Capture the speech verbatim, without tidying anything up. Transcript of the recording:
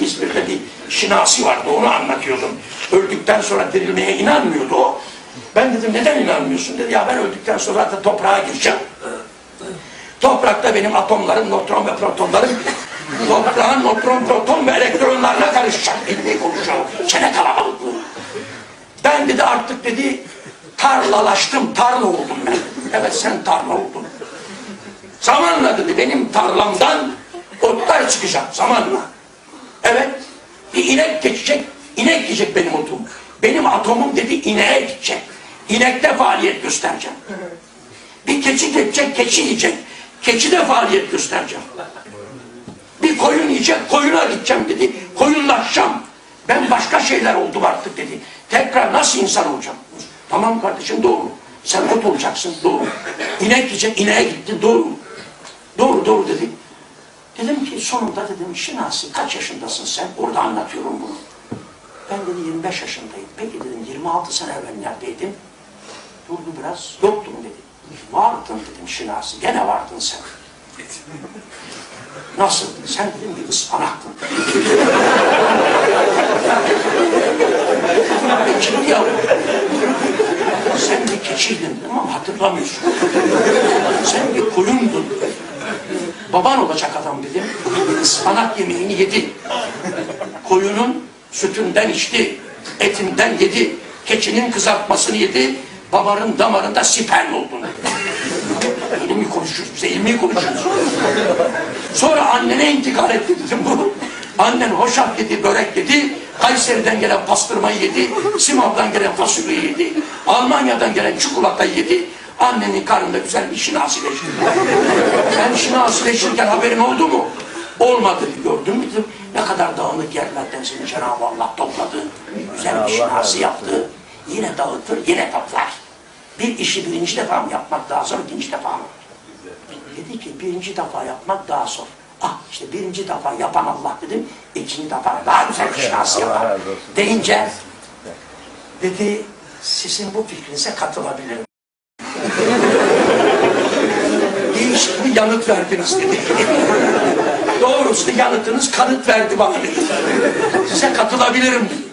İzmir'de bir şinasi vardı, onu anlatıyordum. Öldükten sonra dirilmeye inanmıyordu o. Ben dedim neden inanmıyorsun dedi, ya ben öldükten sonra da toprağa gireceğim. Toprakta benim atomlarım, nötron ve protonlarım toprağın nötron, proton ve elektronlarla karışacak. İlmi konuşalım, çene kalabalıklığı. Ben dedi artık dedi tarlalaştım, tarla oldum ben. Evet sen tarla oldun. Zamanla dedi benim tarlamdan otlar çıkacak zamanla. Evet bir inek geçecek, inek yiyecek benim otum. Benim atomum dedi ineğe gidecek. İnekte faaliyet göstereceğim. Bir keçi geçecek, keçi yiyecek. Keçi de faaliyet göstereceğim. Bir koyun yiyecek, koyuna gideceğim dedi. Koyunlaşacağım. Ben başka şeyler oldum artık dedi. Tekrar nasıl insan olacağım? Tamam kardeşim doğru. Sen ot olacaksın doğru. İnek yiyecek, ineğe gittin doğru. Doğru doğru dedi. Dedim ki sonunda dedim Şinasi kaç yaşındasın sen? Orada anlatıyorum bunu. Ben dedi yirmi beş yaşındayım. Peki dedim yirmi altı sene evvel neredeydin? Durdu biraz. Yoktum dedi. Vardın dedim Şinasi. Gene vardın sen. Nasıl? Sen dedim bir ıspanaktın. Kim ya? Sen bir keçiydin dedim ama hatırlamıyorsun. Sen bir koyundun. Baban olacak adam dedim. Ispanak yemeğini yedi. Koyunun sütünden içti. Etinden yedi. Keçinin kızartmasını yedi. Babanın damarında sperm oldun. İlmi konuşuyoruz bize, ilmi konuşuyoruz. Sonra annene intikal etti dedim bu. Annen hoşaf yedi, börek yedi. Kayseri'den gelen pastırmayı yedi. Simav'dan gelen fasulyeyi yedi. Almanya'dan gelen çikolatayı yedi. Annenin karnında güzel bir şinasileşti. Ben şinasileşirken haberin oldu mu? Olmadı. Gördün mü? Ne kadar dağınık yerlerden seni Cenab-ı Allah topladı. Güzel bir şinasi yaptı. Yine dağıtır, yine toplar. Bir işi birinci defa mı yapmak daha zor, ikinci defa mı? Dedi ki birinci defa yapmak daha zor. Ah işte birinci defa yapan Allah dedim, ikinci defa daha güzel bir şinasi yapar. Deyince dedi sizin bu fikrinize katılabilirim. Değişik bir yanıt verdiniz dedi. Doğrusu yanıtınız kanıt verdi bana dedi. Size katılabilirim dedi.